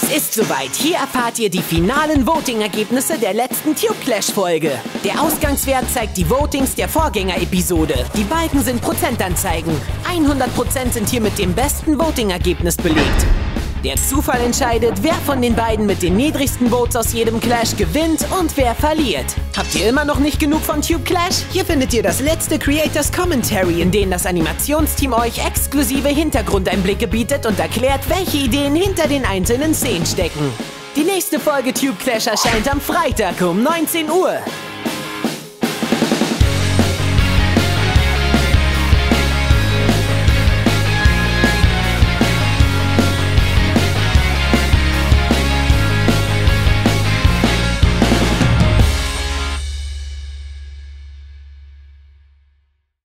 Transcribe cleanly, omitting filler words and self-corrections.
Es ist soweit. Hier erfahrt ihr die finalen Voting-Ergebnisse der letzten Tube Clash-Folge. Der Ausgangswert zeigt die Votings der Vorgängerepisode. Die Balken sind Prozentanzeigen. 100% sind hier mit dem besten Voting-Ergebnis belegt. Der Zufall entscheidet, wer von den beiden mit den niedrigsten Votes aus jedem Clash gewinnt und wer verliert. Habt ihr immer noch nicht genug von Tube Clash? Hier findet ihr das letzte Creators Commentary, in dem das Animationsteam euch exklusive Hintergrundeinblicke bietet und erklärt, welche Ideen hinter den einzelnen Szenen stecken. Die nächste Folge Tube Clash erscheint am Freitag um 19 Uhr.